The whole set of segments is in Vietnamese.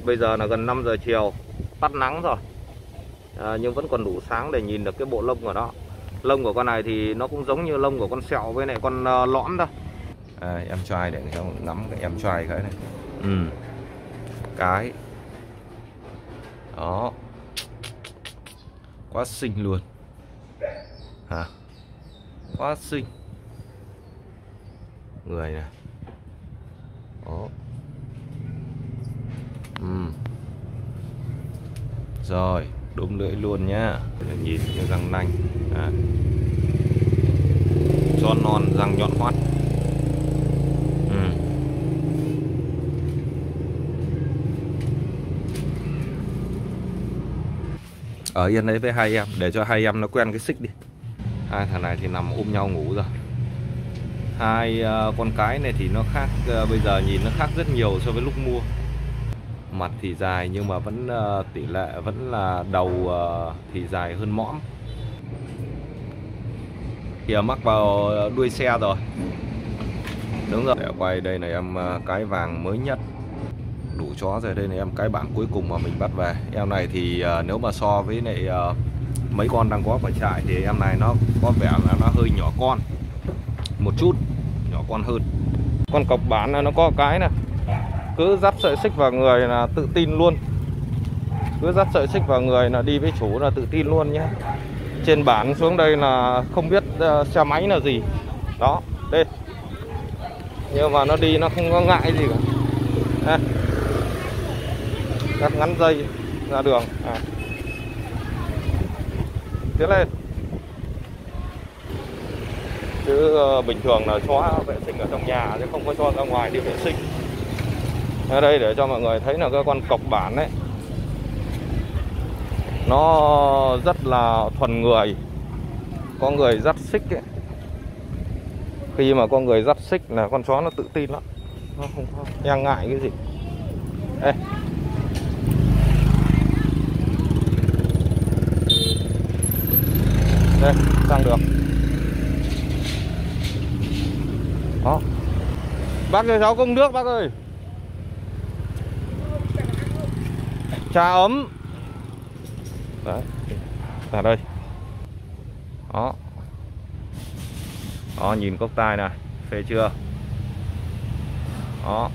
Bây giờ là gần 5 giờ chiều, tắt nắng rồi, nhưng vẫn còn đủ sáng để nhìn được cái bộ lông của nó. Lông của con này thì nó cũng giống như lông của con sẹo với lại con lõm thôi. Em trai để cho ngắm cái em trai cái này. Cái đó quá xinh luôn hả, quá xinh người này đó. Rồi đốm lưỡi luôn nhá, nhìn cái răng nanh cho non, răng nhọn hoắt. Ở yên đấy với hai em, để cho hai em nó quen cái xích đi. Hai thằng này thì nằm ôm nhau ngủ rồi. Hai con cái này thì nó khác, bây giờ nhìn nó khác rất nhiều so với lúc mua. Mặt thì dài nhưng mà vẫn tỷ lệ vẫn là đầu thì dài hơn mõm. Kìa mắc vào đuôi xe rồi. Đúng rồi. Để quay đây này em cái vàng mới nhất. Đủ chó rồi, đây này em cái bạn cuối cùng mà mình bắt về. Em này thì nếu mà so với lại mấy con đang có ở trại thì em này nó có vẻ là nó hơi nhỏ con một chút, nhỏ con hơn. Con cọc bản này nó có cái này, cứ dắt sợi xích vào người là tự tin luôn. Cứ dắt sợi xích vào người là đi với chủ là tự tin luôn nhé. Trên bản xuống đây là không biết xe máy là gì. Đó, đây. Nhưng mà nó đi nó không có ngại gì cả. Cắt ngắn dây ra đường. Tiến lên. Chứ bình thường là chó vệ sinh ở trong nhà chứ không có cho ra ngoài đi vệ sinh. Ở đây để cho mọi người thấy là cái con cọc bản ấy, nó rất là thuần người. Có người dắt xích ấy, khi mà có người dắt xích là con chó nó tự tin lắm, nó không có e ngại cái gì. Đây. Đây, sang được. Đó. Bác ơi, cháu công nước bác ơi. Trà ấm. Đấy. Ở đây. Đó. Đó, nhìn cốc tai này, phê chưa? Đó.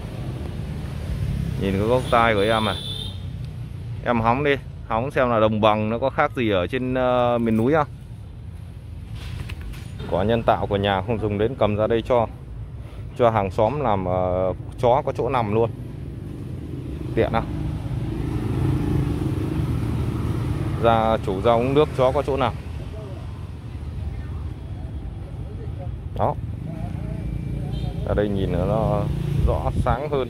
Nhìn cái cốc tai của em này. Em hóng đi, hóng xem là đồng bằng nó có khác gì ở trên miền núi không? Cỏ nhân tạo của nhà không dùng đến, cầm ra đây cho hàng xóm làm chó có chỗ nằm luôn. Tiện không? Ra chủ ra uống nước chó có chỗ nằm. Đó. Ở đây nhìn nó rõ sáng hơn.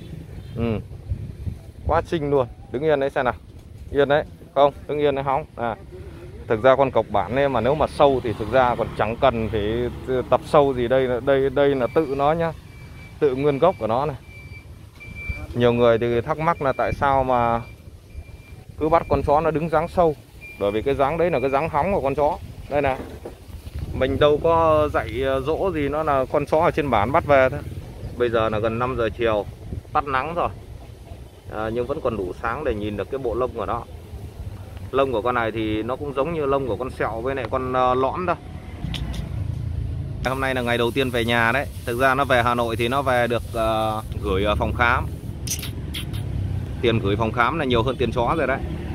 Quá xinh luôn. Đứng yên đấy xem nào. Yên đấy. Không, đứng yên đấy hóng. Thực ra con cọc bản này mà nếu mà sâu thì thực ra còn chẳng cần phải tập sâu gì. Đây là tự nó nhá. Tự nguyên gốc của nó này. Nhiều người thì thắc mắc là tại sao mà cứ bắt con chó nó đứng dáng sâu. Bởi vì cái dáng đấy là cái dáng hóng của con chó. Đây nè. Mình đâu có dạy dỗ gì, nó là con chó ở trên bản bắt về thôi. Bây giờ là gần 5 giờ chiều, tắt nắng rồi, nhưng vẫn còn đủ sáng để nhìn được cái bộ lông của nó. Lông của con này thì nó cũng giống như lông của con sẹo với lại con lõm thôi. Hôm nay là ngày đầu tiên về nhà đấy. Thực ra nó về Hà Nội thì nó về được gửi ở phòng khám. Tiền gửi phòng khám là nhiều hơn tiền chó rồi đấy.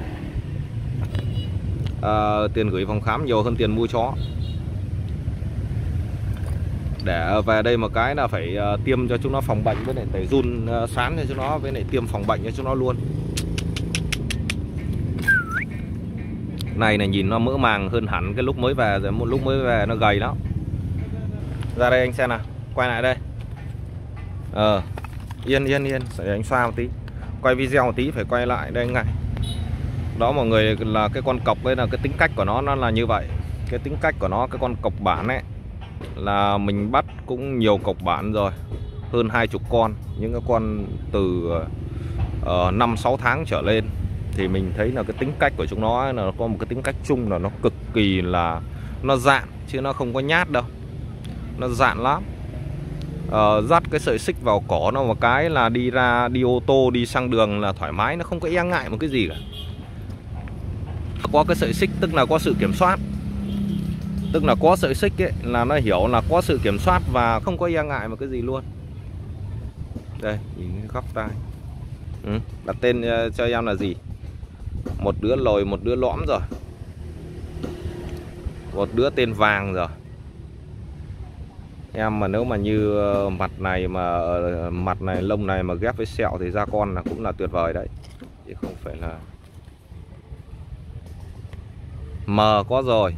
Tiền gửi phòng khám nhiều hơn tiền mua chó. Để về đây một cái là phải tiêm cho chúng nó phòng bệnh với lại tẩy giun sán cho chúng nó, với lại tiêm phòng bệnh cho chúng nó luôn. Này này nhìn nó mỡ màng hơn hẳn cái lúc mới về rồi, một lúc mới về nó gầy lắm. Ra đây anh xem nào, quay lại đây. Yên để anh xoa một tí. Quay video một tí phải quay lại đây anh này. Đó mọi người, là cái con cọc ấy là cái tính cách của nó là như vậy. Cái tính cách của nó, cái con cọc bản ấy là mình bắt cũng nhiều cọc bản rồi, hơn 20 con. Những cái con từ 5-6 tháng trở lên thì mình thấy là cái tính cách của chúng nó là có một cái tính cách chung là nó cực kỳ là nó dạn, chứ nó không có nhát đâu. Nó dạn lắm. dắt cái sợi xích vào cỏ nó một cái là đi ô tô đi sang đường là thoải mái, nó không có e ngại một cái gì cả. Có cái sợi xích tức là có sự kiểm soát, tức là có sợi xích ấy là nó hiểu là có sự kiểm soát và không có e ngại một cái gì luôn. Đây nhìn cái góc tai. Đặt tên cho em là gì? Một đứa lồi, một đứa lõm rồi, một đứa tên Vàng rồi. Em mà nếu mà như mặt này lông này mà ghép với sẹo thì ra con là cũng là tuyệt vời đấy, chứ không phải là mờ. Có rồi.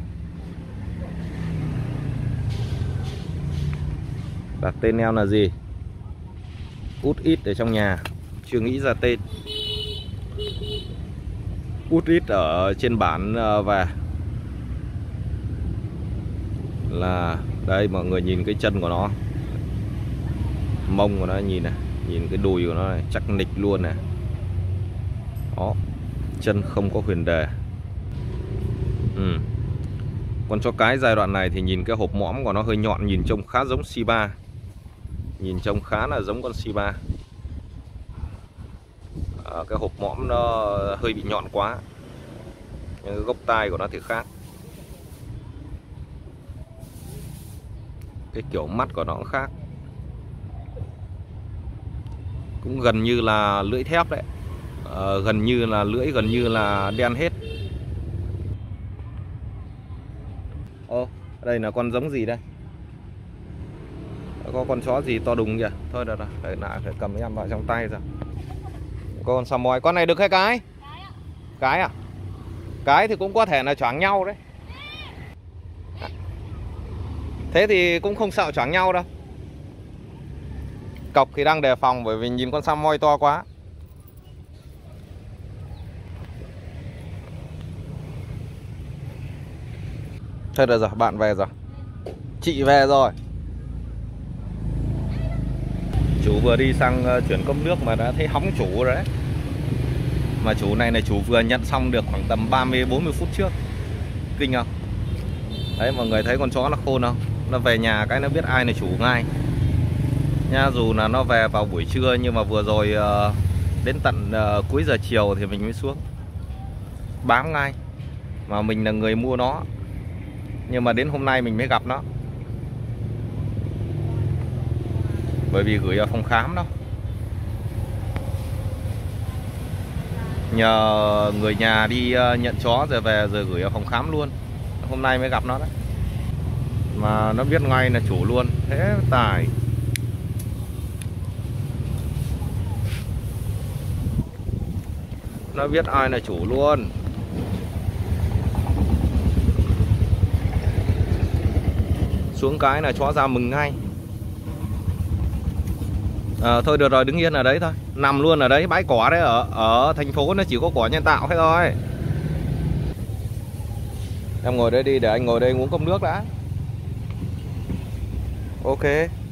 Đặt tên em là gì? Út Ít ở trong nhà chưa nghĩ ra tên. Út Ít ở trên bản về là đây, mọi người nhìn cái chân của nó, mông của nó nhìn này, nhìn cái đùi của nó này, chắc nịch luôn này. Đó, chân không có huyền đề. Còn cho cái giai đoạn này thì nhìn cái hộp mõm của nó hơi nhọn, nhìn trông khá giống Shiba, nhìn trông khá là giống con Shiba. Cái hộp mõm nó hơi bị nhọn quá, nhưng cái gốc tai của nó thì khác. Cái kiểu mắt của nó cũng khác, cũng gần như là lưỡi thép đấy, gần như là lưỡi gần như là đen hết. Đây là con giống gì đây? Có con chó gì to đùng kìa. Thôi được rồi, phải cầm em vào trong tay rồi. Con Samoy, con này được hay cái? Cái à? Cái thì cũng có thể là choáng nhau đấy. Thế thì cũng không sợ choáng nhau đâu. Cọc thì đang đề phòng bởi vì nhìn con Samoy to quá. Thôi được rồi, bạn về rồi, chị về rồi. Chủ vừa đi sang chuyển cốc nước mà đã thấy hóng chủ rồi đấy. Mà chủ này là chủ vừa nhận xong được khoảng tầm 30-40 phút trước. Kinh không? Đấy, mọi người thấy con chó nó khôn không? Nó về nhà cái nó biết ai là chủ ngay nha. Dù là nó về vào buổi trưa nhưng mà vừa rồi đến tận cuối giờ chiều thì mình mới xuống bám ngay. Mà mình là người mua nó, nhưng mà đến hôm nay mình mới gặp nó, bởi vì gửi ở phòng khám đó. Nhờ người nhà đi nhận chó rồi về rồi gửi ở phòng khám luôn. Hôm nay mới gặp nó đấy. Mà nó biết ngay là chủ luôn. Thế tài. Nó biết ai là chủ luôn. Xuống cái là chó ra mừng ngay. Thôi được rồi, đứng yên ở đấy thôi, nằm luôn ở đấy, bãi cỏ đấy. Ở thành phố nó chỉ có cỏ nhân tạo hết thôi. Em ngồi đây đi, để anh ngồi đây uống cốc nước đã. Ok.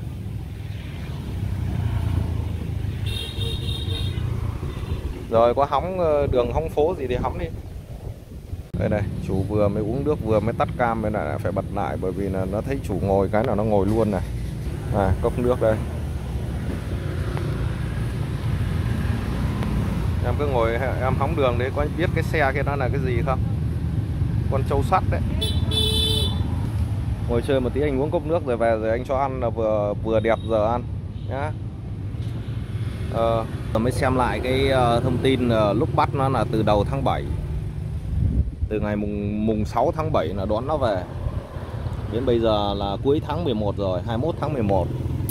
Rồi có hóng đường hóng phố gì thì hóng đi. Đây này, chủ vừa mới uống nước vừa mới tắt cam, bên này phải bật lại bởi vì là nó thấy chủ ngồi cái là nó ngồi luôn này. Cốc nước đây. Em cứ ngồi em hóng đường đấy, có biết cái xe kia nó là cái gì không? Con trâu sắt đấy. Ngồi chơi một tí, anh uống cốc nước rồi về rồi anh cho ăn là vừa đẹp giờ ăn nhá. Mới xem lại cái thông tin lúc bắt nó là từ đầu tháng 7, từ ngày mùng 6 tháng 7 là đón nó về, đến bây giờ là cuối tháng 11 rồi, 21 tháng 11.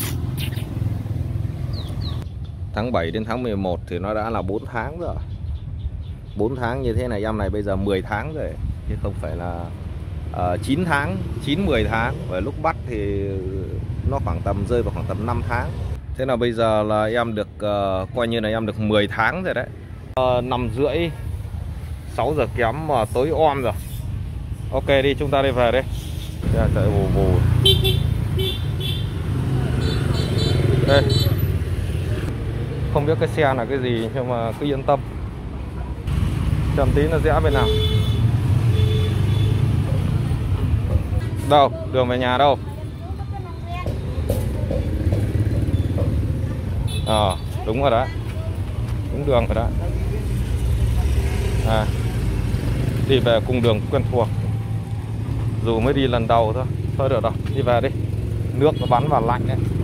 Tháng 7 đến tháng 11 thì nó đã là 4 tháng rồi. 4 tháng như thế này em này bây giờ 10 tháng rồi, chứ không phải là 9 tháng, 9-10 tháng. Và lúc bắt thì nó khoảng tầm rơi vào khoảng tầm 5 tháng. Thế là bây giờ là em được coi như là em được 10 tháng rồi đấy. 5 rưỡi 6 giờ kém mà tối om rồi. Ok đi, chúng ta đi về đây. Chạy vù vù. Đây. Không biết cái xe là cái gì nhưng mà cứ yên tâm. Chậm tí nó rẽ bên nào. Đâu, đường về nhà đâu? Đúng rồi đấy, đúng đường rồi đấy. Đi về cung đường quen thuộc, dù mới đi lần đầu thôi. Thôi được rồi, đi về đi. Nước nó bắn vào lạnh đấy.